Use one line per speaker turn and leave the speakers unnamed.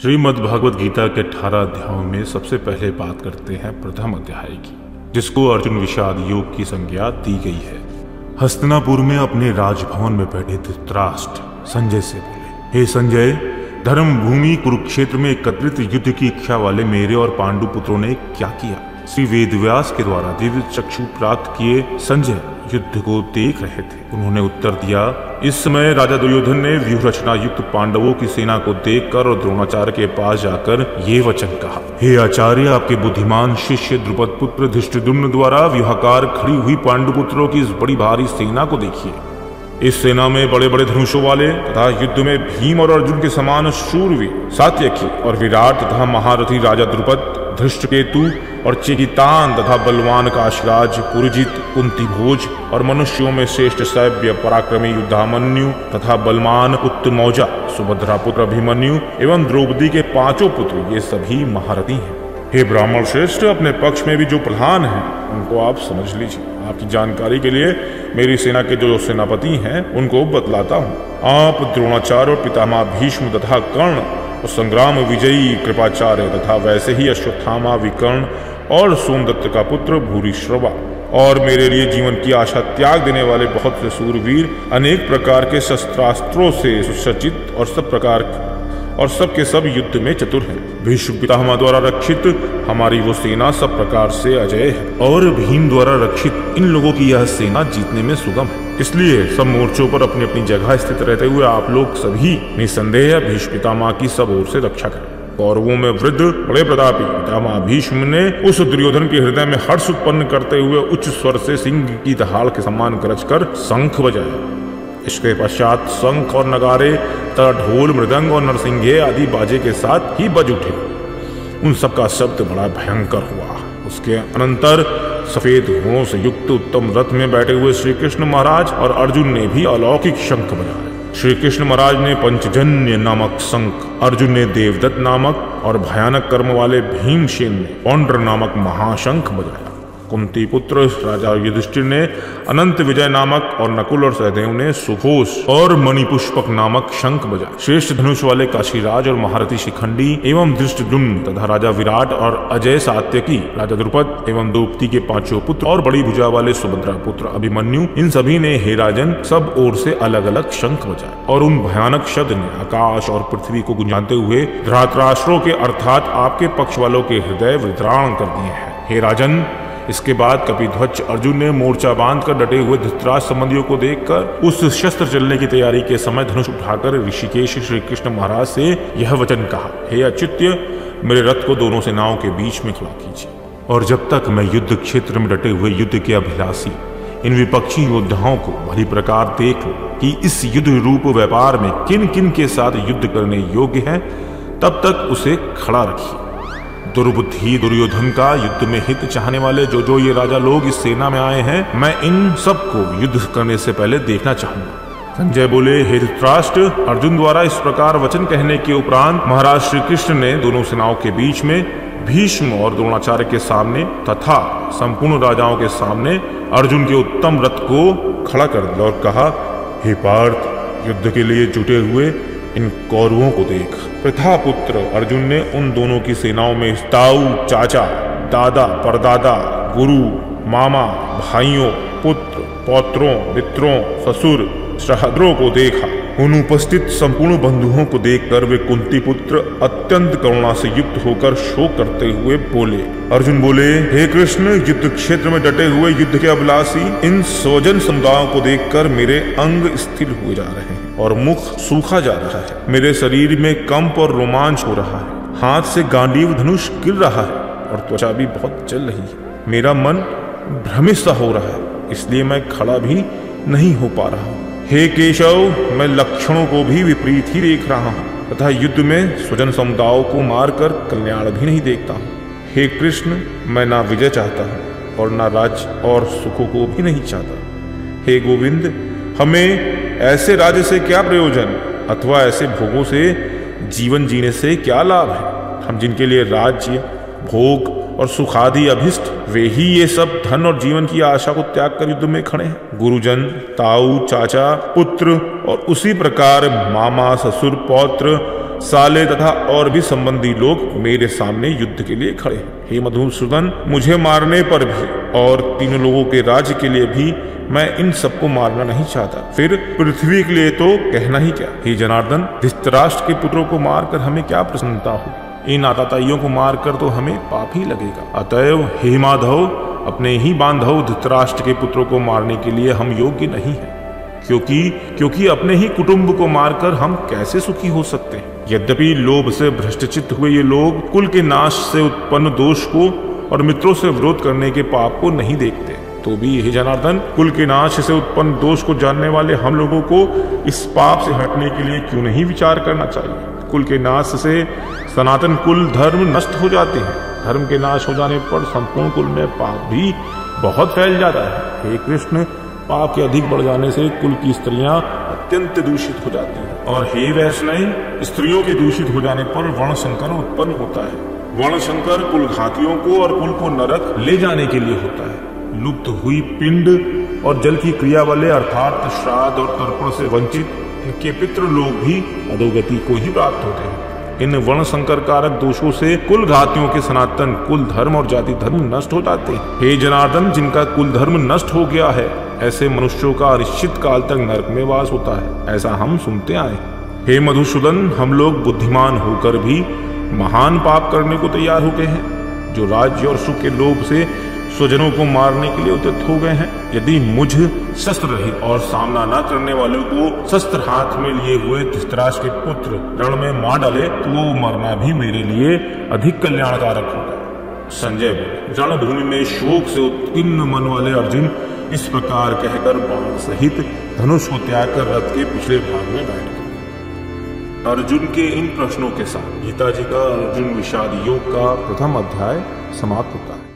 श्रीमद् भागवत गीता के 18 अध्यायों में सबसे पहले बात करते हैं प्रथम अध्याय की, जिसको अर्जुन विषाद योग की संज्ञा दी गई है। हस्तिनापुर में अपने राजभवन में बैठे धृतराष्ट्र संजय से बोले, हे संजय, धर्म भूमि कुरुक्षेत्र में एकत्रित युद्ध की इच्छा वाले मेरे और पांडु पुत्रों ने क्या किया? श्री वेदव्यास के द्वारा दिव्य चक्षु प्राप्त किए संजय युद्ध को देख रहे थे। उन्होंने उत्तर दिया, इस समय राजा दुर्योधन ने व्यूह रचना युक्त पांडवों की सेना को देखकर और द्रोणाचार्य के पास जाकर ये वचन कहा, हे आचार्य, आपके बुद्धिमान शिष्य द्रुपद पुत्र धृष्टद्युम्न द्वारा व्यूहाकार खड़ी हुई पांडुपुत्रों की इस बड़ी भारी सेना को देखिए। इस सेना में बड़े बड़े धनुषों वाले तथा युद्ध में भीम और अर्जुन के समान शूरवीर सात्यकी और विराट तथा महारथी राजा द्रुपद, धृष्टकेतु और चिकितान तथा बलवान काशराज, पुरजित, कुंती भोज और मनुष्यों में श्रेष्ठ सभ्य पराक्रमी युद्धामन्यु तथा बलवान उत्तमौजा, सुभद्रा पुत्र अभिमन्यु एवं द्रौपदी के 5 पुत्र, ये सभी महारथी हैं। हे ब्राह्मण श्रेष्ठ, अपने पक्ष में भी जो प्रधान हैं उनको आप समझ लीजिए। आपकी जानकारी के लिए मेरी सेना के जो सेनापति हैं उनको बतलाता हूँ। आप द्रोणाचार्य और पितामह भीष्म तथा कर्ण और संग्राम विजयी कृपाचार्य तथा वैसे ही अश्वत्थामा, विकर्ण और सोमदत्त का पुत्र भूरिश्रवा और मेरे लिए जीवन की आशा त्याग देने वाले बहुत से सूरवीर अनेक प्रकार के शस्त्रास्त्रों से सुसज्जित और सबके सब युद्ध में चतुर हैं। भीष्म पितामह द्वारा रक्षित हमारी वो सेना सब प्रकार से अजय है और भीम द्वारा रक्षित इन लोगों की यह सेना जीतने में सुगम है। इसलिए सब मोर्चों पर अपनी अपनी जगह स्थित रहते हुए आप लोग सभी निसंदेह भीष्म पितामह की सब ओर से रक्षा करें। कौरवों में वृद्ध बड़े प्रतापी पितामह भीष्म ने उस दुर्योधन के हृदय में हर्ष उत्पन्न करते हुए उच्च स्वर से सिंह की दहाड़ के समान गरज कर शंख बजाया। इसके पश्चात शंख और नगारे तथा ढोल, मृदंग और नरसिंघे आदि बाजे के साथ ही बज उठे। उन सब का शब्द बड़ा भयंकर हुआ। उसके अनंतर सफेद घोड़ों से युक्त उत्तम रथ में बैठे हुए श्री कृष्ण महाराज और अर्जुन ने भी अलौकिक शंख बजाए। श्री कृष्ण महाराज ने पंचजन्य नामक शंख, अर्जुन ने देवदत्त नामक और भयानक कर्म वाले भीमसेन ने पौंड्र नामक महाशंख बजाया। कुंती पुत्र राजा युधिष्ठिर ने अनंत विजय नामक और नकुल और सहदेव ने सुघोष और मणिपुष्पक नामक शंख बजाए। श्रेष्ठ धनुष वाले काशीराज और महारथी शिखंडी एवं धृष्टद्युम्न तथा राजा विराट और अजय सात्यकी, राजा द्रुपद एवं द्रौपदी के 5 पुत्र और बड़ी भुजा वाले सुभद्रा पुत्र अभिमन्यु, इन सभी ने हे राजन सब ओर से अलग अलग शंख बजाए और उन भयानक शब्द ने आकाश और पृथ्वी को गुंजाते हुए धृतराष्ट्रों के अर्थात आपके पक्ष वालों के हृदय विद्राण कर दिए हैं। हे राजन, इसके बाद कपिध्वज अर्जुन ने मोर्चा बांधकर डटे हुए धृतराष्ट्र संबंधियों को देखकर उस शस्त्र चलने की तैयारी के समय धनुष उठाकर ऋषिकेश श्री कृष्ण महाराज से यह वचन कहा, हे अच्युत्य, मेरे रथ को दोनों सेनाओं के बीच में खड़ा कीजिए और जब तक मैं युद्ध क्षेत्र में डटे हुए युद्ध के अभिलाषी इन विपक्षी योद्धाओं को भली प्रकार देख लो कि इस युद्ध रूप व्यापार में किन किन के साथ युद्ध करने योग्य है, तब तक उसे खड़ा रखिए। दुर्बुद्धि दुर्योधन का युद्ध में हित चाहने वाले जो ये राजा लोग इस सेना में आए हैं, मैं इन सबको युद्ध करने से पहले देखना चाहूंगा। संजय बोले, हे धृतराष्ट्र, अर्जुन द्वारा इस प्रकार वचन कहने के उपरांत महाराज श्री कृष्ण ने दोनों सेनाओं के बीच में भीष्म और द्रोणाचार्य के सामने तथा संपूर्ण राजाओं के सामने अर्जुन के उत्तम रथ को खड़ा कर दिया और कहा, हे पार्थ, युद्ध के लिए जुटे हुए इन कौरवों को देख। प्रथापुत्र अर्जुन ने उन दोनों की सेनाओं में ताऊ, चाचा, दादा, परदादा, गुरु, मामा, भाइयों, पुत्र, पौत्रों, मित्रों, ससुर, सहद्रों को देखा। उन उपस्थित संपूर्ण बंधुओं को देखकर वे कुंती पुत्र अत्यंत करुणा से युक्त होकर शोक करते हुए बोले। अर्जुन बोले, हे कृष्ण, युद्ध क्षेत्र में डटे हुए युद्ध के अभिलाषी इन स्वजन समुदायों को देखकर मेरे अंग स्थिर हुए जा रहे हैं और मुख सूखा जा रहा है। मेरे शरीर में कंप और रोमांच हो रहा है, हाथ से गांडीव धनुष गिर रहा है और त्वचा भी बहुत जल रही है। मेरा मन भ्रमित सा हो रहा है, इसलिए मैं खड़ा भी नहीं हो पा रहा हूँ। हे केशव, मैं लक्षणों को भी विपरीत ही देख रहा हूँ तथा युद्ध में स्वजन समुदायों को मारकर कल्याण भी नहीं देखता हूँ। हे कृष्ण, मैं ना विजय चाहता हूँ और ना राज्य और सुखों को भी नहीं चाहता। हे गोविंद, हमें ऐसे राज्य से क्या प्रयोजन अथवा ऐसे भोगों से जीवन जीने से क्या लाभ है? हम जिनके लिए राज्य, भोग और सुखादि अभिष्ट, वे ही ये सब धन और जीवन की आशा को त्याग कर युद्ध में खड़े हैं। गुरुजन, ताऊ, चाचा, पुत्र और उसी प्रकार मामा, ससुर, पौत्र साले तथा और भी संबंधी लोग मेरे सामने युद्ध के लिए खड़े हैं। हे मधुसूदन, मुझे मारने पर भी और तीनों लोगों के राज्य के लिए भी मैं इन सबको मारना नहीं चाहता, फिर पृथ्वी के लिए तो कहना ही क्या। हे जनार्दन, धृतराष्ट्र के पुत्रों को मारकर हमें क्या प्रसन्नता होगी, इन आताताइयों को मारकर तो हमें पाप ही लगेगा। अतएव हे माधव, अपने ही बांधव धृतराष्ट्र के पुत्रों को मारने के लिए हम योग्य नहीं हैं, क्योंकि अपने ही कुटुंब को मारकर हम कैसे सुखी हो सकते हैं। यद्यपि लोभ से भ्रष्टचित्त हुए ये लोग कुल के नाश से उत्पन्न दोष को और मित्रों से विरोध करने के पाप को नहीं देखते, तो भी हे जनार्दन, कुल के नाश से उत्पन्न दोष को जानने वाले हम लोगों को इस पाप से हटने के लिए क्यों नहीं विचार करना चाहिए। कुल के नाश से सनातन कुल धर्म नष्ट हो जाते हैं। धर्म के नाश हो जाने पर संपूर्ण कुल में पाप भी बहुत फैल जाता है। हे कृष्ण, पाप के अधिक बढ़ जाने से कुल की स्त्रियां अत्यंत दूषित हो जाती हैं, और हे वैष्णव, स्त्रियों के दूषित हो जाने पर वर्ण संकर उत्पन्न होता है। वर्ण संकर कुल घातियों को और कुल को नरक ले जाने के लिए होता है। लुप्त हुई पिंड और जल की क्रिया वाले अर्थात श्राद्ध और तर्पण से वंचित इनके पितृ लोग भी अधोगति को ही प्राप्त होते हैं। इन वर्ण संकर कारक दोषों से कुल घातियों के सनातन कुल धर्म और जाति धर्म नष्ट हो जाते हैं। हे जनार्दन, जिनका कुल धर्म नष्ट हो गया है, ऐसे मनुष्यों का अनिश्चित काल तक नरक में वास होता है, ऐसा हम सुनते आए। हे मधुसूदन, हम लोग बुद्धिमान होकर भी महान पाप करने को तैयार हो गए हैं, जो राज्य और सुख के लोभ से स्वजनों को मारने के लिए उद्यत हो गए हैं। यदि मुझ शस्त्र रहित और सामना न करने वालों को शस्त्र हाथ में लिए हुए धृतराष्ट्र के पुत्र रण में मार डाले, तो वो मरना भी मेरे लिए अधिक कल्याणकारक होगा। संजय बोले, रणभूमि में शोक से उत्कीर्ण मन वाले अर्जुन इस प्रकार कहकर बाण सहित धनुष को त्याग कर रथ के पिछले भाग में बैठ गए। अर्जुन के इन प्रश्नों के साथ गीता जी का अर्जुन विषाद योग का प्रथम अध्याय समाप्त होता है।